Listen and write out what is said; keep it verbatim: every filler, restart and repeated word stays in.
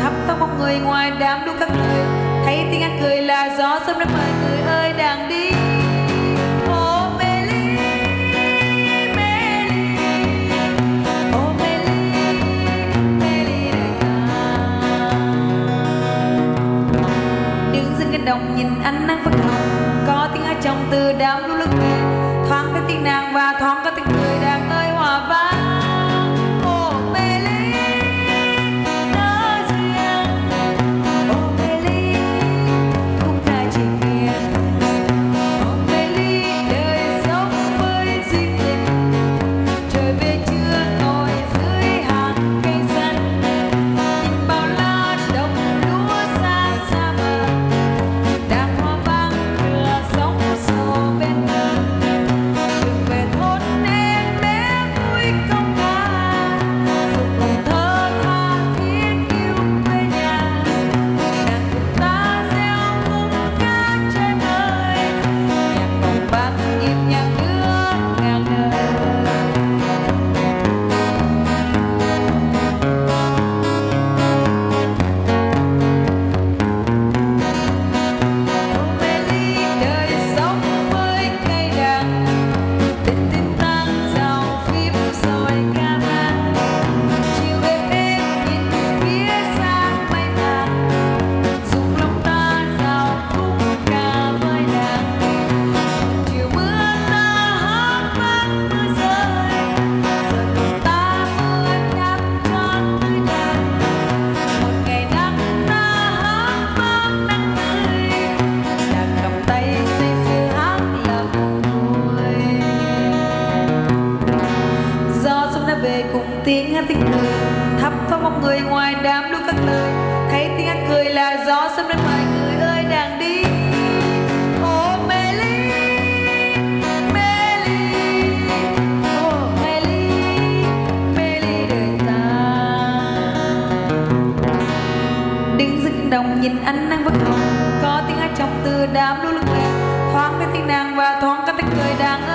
thắp thoáng một người ngoài đám đuốc các lời, thấy tiếng hát cười là gió sớm đến mời người ơi đàng đi. Ô mê ly, mê ly, ô mê ly, mê ly đời ta. Đứng dưới cánh đồng nhìn ánh nắng phất hồng, có tiếng hát trong từ đám đuốc lướt về, thoáng thấy tiếng nàng và thoáng có tiếng cười đang ơi hòa vang. Tiếng hát tiếng cười thắp thoáng một người ngoài đám đuốc các lời, thấy tiếng hát cười là gió sớm đến mời người ơi đàng đi. Ô mê ly, mê ly, ô mê ly, mê ly đời ta. Đứng dưới cánh đồng nhìn ánh nắng vất hồng, có tiếng hát trong từ đám đuốc lướt về, thoáng thấy tiếng nàng và thoáng có tiếng cười đang ơi